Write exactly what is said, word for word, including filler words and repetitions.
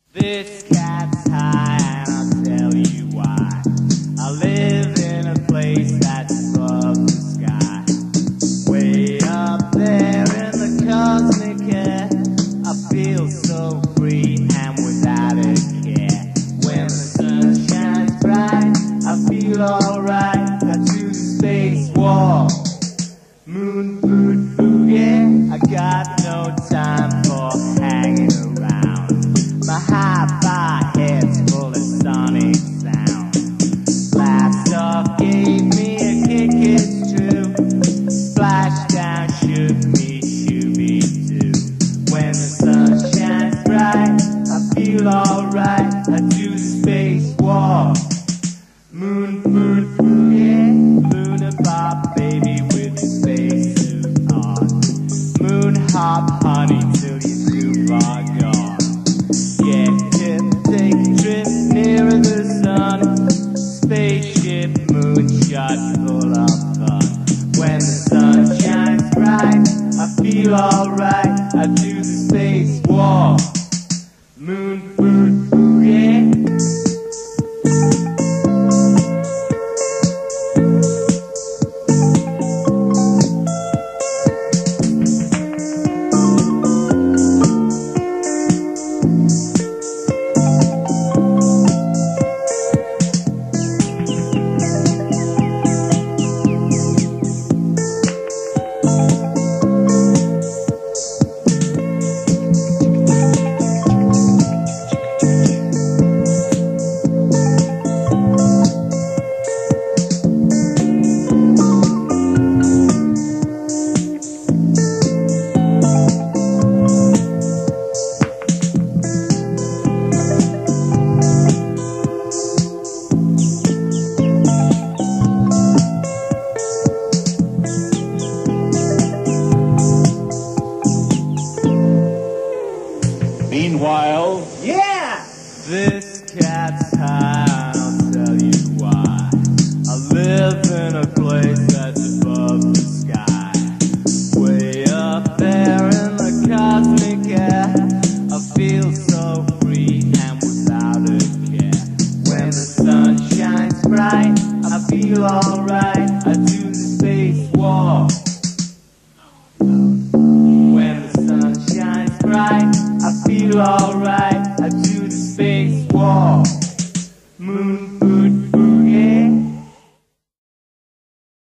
This cat's high, and I'll tell you why. I live in a place that's above the sky. Way up there in the cosmic air, I feel so free and without a care. When the sun shines bright, I feel alright. I do the space walk, moon food boogie. I got no time for hanging around. My hi-fi head's full of sonic sound. Blast off gave me a kick, it's true. Splashdown shook me, shooby-doo. When the sun shines bright, I feel alright. I do the space walk, moon food boogie. Luna pop baby with the space suit on. Moon hop honey till you're too far gone. Get hip, take a trip nearer the sun. Spaceship moonshot full of fun. When the sun shines bright, I feel alright. I do the space walk, moon food boogie. Meanwhile, Yeah! This cat's high.